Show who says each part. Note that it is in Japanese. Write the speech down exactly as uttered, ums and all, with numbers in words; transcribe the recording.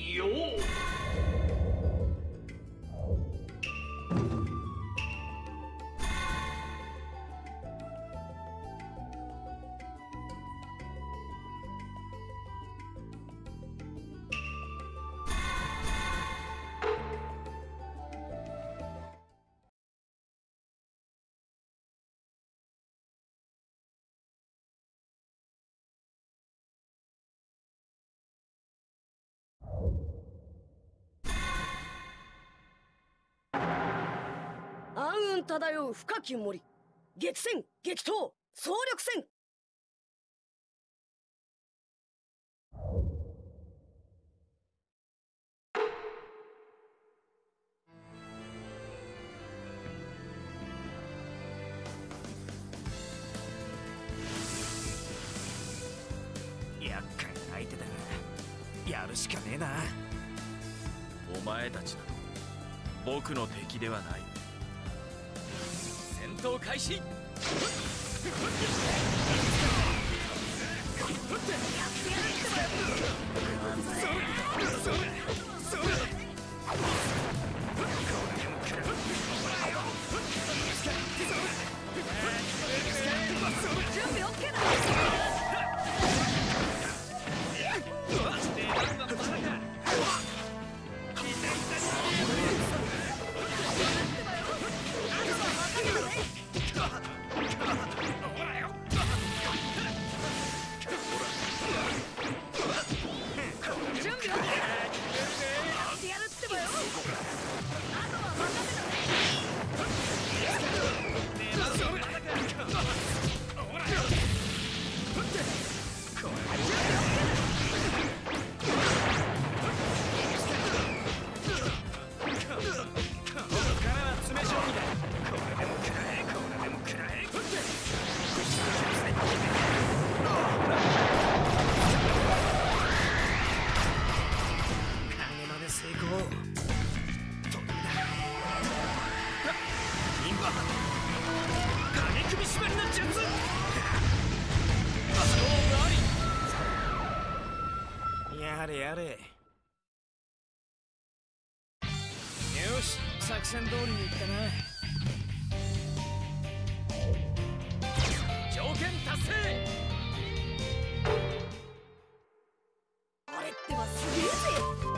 Speaker 1: よう。
Speaker 2: 暗雲漂う深き森、激戦激闘総力戦。
Speaker 3: 厄介な相手だがやるしかねえな。
Speaker 4: お前たちなど僕の敵ではない。戦闘開始。
Speaker 2: 準備 OK だ。
Speaker 3: やれやれ。よし、作戦通りにいったな。
Speaker 4: 条件達成。
Speaker 2: あれってばすげえぜ。